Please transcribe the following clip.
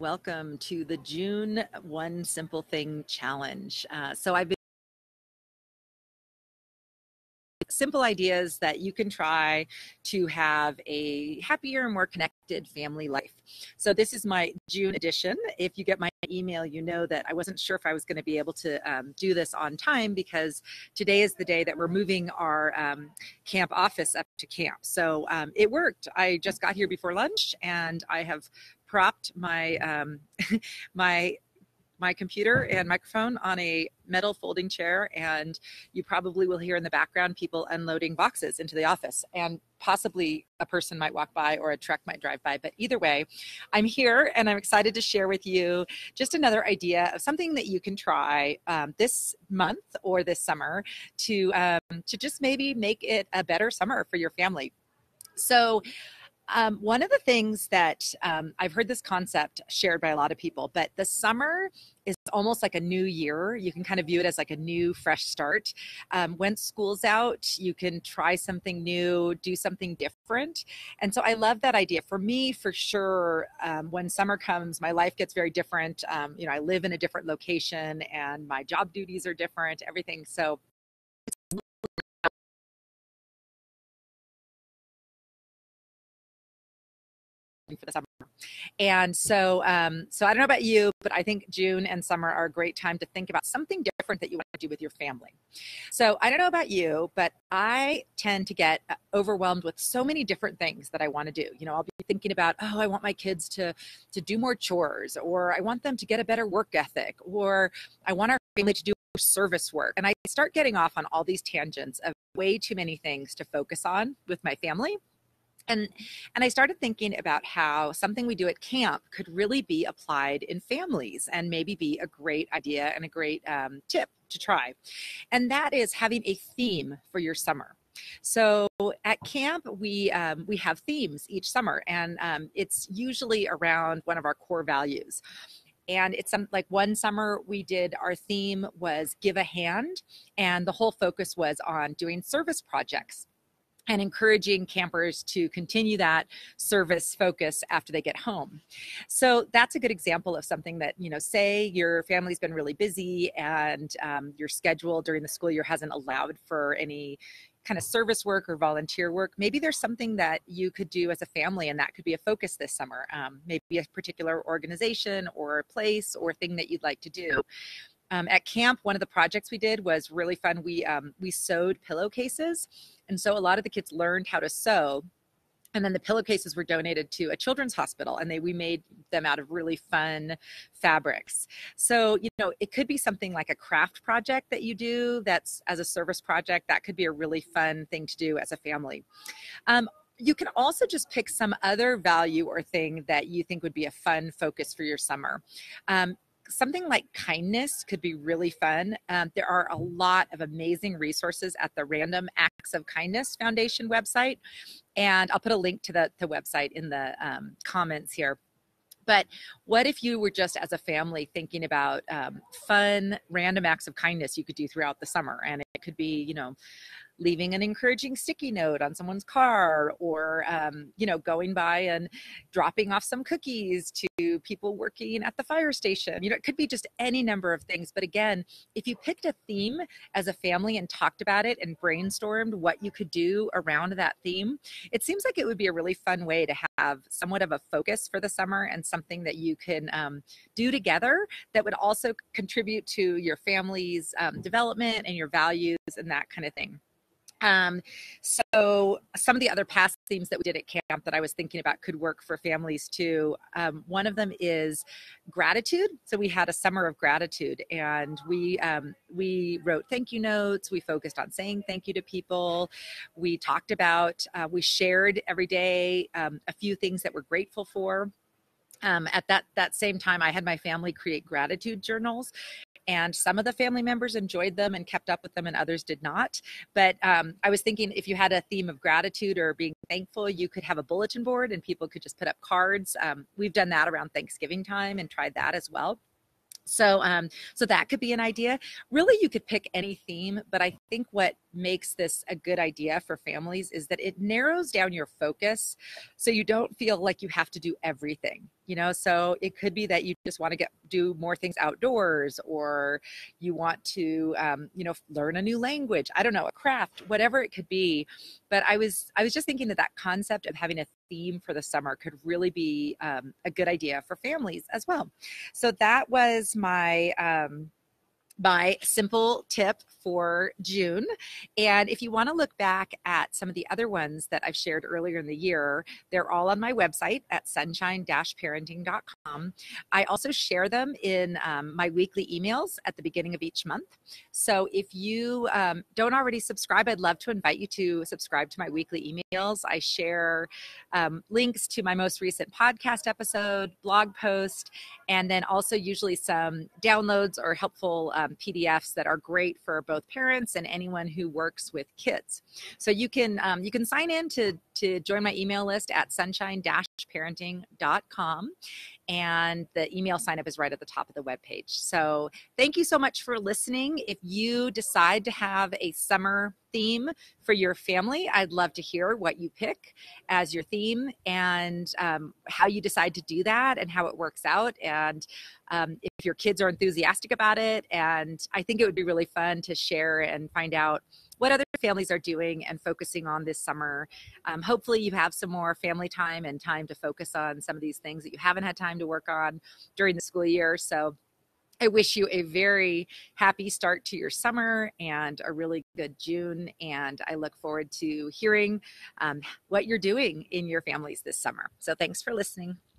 Welcome to the June One Simple Thing Challenge. I've been simple ideas that you can try to have a happier, more connected family life. So this is my June edition. If you get my email, you know that I wasn't sure if I was going to be able to do this on time because today is the day that we're moving our camp office up to camp. So it worked. I just got here before lunch and I have propped my my computer and microphone on a metal folding chair, and you probably will hear in the background people unloading boxes into the office, and possibly a person might walk by or a truck might drive by. But either way, I'm here and I'm excited to share with you just another idea of something that you can try this month or this summer to just maybe make it a better summer for your family. So one of the things that I've heard this concept shared by a lot of people, but the summer is almost like a new year. You can kind of view it as like a new, fresh start. When school's out, you can try something new, do something different. And so I love that idea. For me, for sure, when summer comes, my life gets very different. I live in a different location and my job duties are different, everything. So for the summer. And so I don't know about you, but I think June and summer are a great time to think about something different that you want to do with your family. So I don't know about you, but I tend to get overwhelmed with so many different things that I want to do. I'll be thinking about, oh, I want my kids to do more chores, or I want them to get a better work ethic, or I want our family to do service work. And I start getting off on all these tangents of way too many things to focus on with my family. And I started thinking about how something we do at camp could really be applied in families and maybe be a great idea and a great tip to try. And that is having a theme for your summer. So at camp, we have themes each summer, and it's usually around one of our core values. And it's like one summer we did, our theme was give a hand, and the whole focus was on doing service projects and encouraging campers to continue that service focus after they get home. So that's a good example of something that, say your family's been really busy and your schedule during the school year hasn't allowed for any kind of service work or volunteer work. Maybe there's something that you could do as a family, and that could be a focus this summer. Maybe a particular organization or place or thing that you'd like to do. At camp, one of the projects we did was really fun. We sewed pillowcases. And so a lot of the kids learned how to sew. And then the pillowcases were donated to a children's hospital, and we made them out of really fun fabrics. So, it could be something like a craft project that you do that's as a service project. That could be a really fun thing to do as a family. You can also just pick some other value or thing that you think would be a fun focus for your summer. Something like kindness could be really fun. There are a lot of amazing resources at the Random Acts of Kindness Foundation website, and I'll put a link to the website in the comments here. But what if you were just as a family thinking about fun random acts of kindness you could do throughout the summer? And it could be, leaving an encouraging sticky note on someone's car, or going by and dropping off some cookies to people working at the fire station. It could be just any number of things. But again, if you picked a theme as a family and talked about it and brainstormed what you could do around that theme, it seems like it would be a really fun way to have somewhat of a focus for the summer and something that you can do together that would also contribute to your family's development and your values and that kind of thing. So some of the other past themes that we did at camp that I was thinking about could work for families too. One of them is gratitude. So we had a summer of gratitude, and we wrote thank you notes. We focused on saying thank you to people. We talked about, we shared every day a few things that we're grateful for. At that same time, I had my family create gratitude journals. And some of the family members enjoyed them and kept up with them, and others did not. But I was thinking if you had a theme of gratitude or being thankful, you could have a bulletin board and people could just put up cards. We've done that around Thanksgiving time and tried that as well. So that could be an idea. Really, you could pick any theme, but I think what makes this a good idea for families is that it narrows down your focus so you don't feel like you have to do everything. So it could be that you just want to do more things outdoors, or you want to learn a new language, I don't know, a craft, whatever it could be. But I was just thinking that concept of having a theme for the summer could really be a good idea for families as well. So that was my simple tip for June. And if you want to look back at some of the other ones that I've shared earlier in the year, they're all on my website at sunshine-parenting.com. I also share them in my weekly emails at the beginning of each month. So if you don't already subscribe, I'd love to invite you to subscribe to my weekly emails. I share links to my most recent podcast episode, blog post, and then also usually some downloads or helpful PDFs that are great for both parents and anyone who works with kids. So you can sign in to join my email list at sunshine-parenting.com. And the email sign up is right at the top of the webpage. So thank you so much for listening. If you decide to have a summer theme for your family, I'd love to hear what you pick as your theme, and how you decide to do that and how it works out. And if your kids are enthusiastic about it. And I think it would be really fun to share and find out what other families are doing and focusing on this summer. Hopefully you have some more family time and time to focus on some of these things that you haven't had time to work on during the school year. So I wish you a very happy start to your summer and a really good June. And I look forward to hearing what you're doing in your families this summer. So thanks for listening.